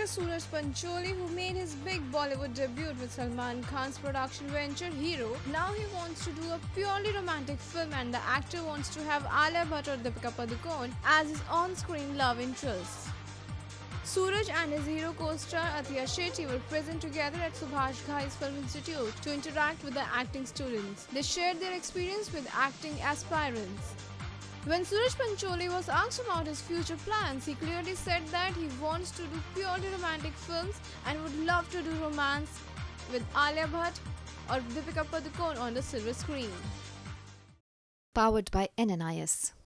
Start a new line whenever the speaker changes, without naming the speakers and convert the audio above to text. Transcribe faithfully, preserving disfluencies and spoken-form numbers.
Suraj Pancholi, who made his big Bollywood debut with Salman Khan's production venture Hero. Now he wants to do a purely romantic film, and the actor wants to have Alia Bhatt or Deepika Padukone as his on-screen love interests. Suraj and his hero co-star Atiya Shetty were present together at Subhash Ghai's Film Institute to interact with the acting students. They shared their experience with acting aspirants. When Suraj Pancholi was asked about his future plans, he clearly said that he wants to do purely romantic films and would love to do romance with Alia Bhatt or Deepika Padukone on the silver screen.
Powered by N N I S.